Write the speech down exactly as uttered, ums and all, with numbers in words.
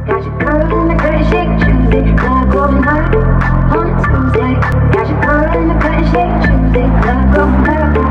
Got your girl in the curtain shake Tuesday, love going hard on a Tuesday. Got your girl in the curtain shake Tuesday, love going hard.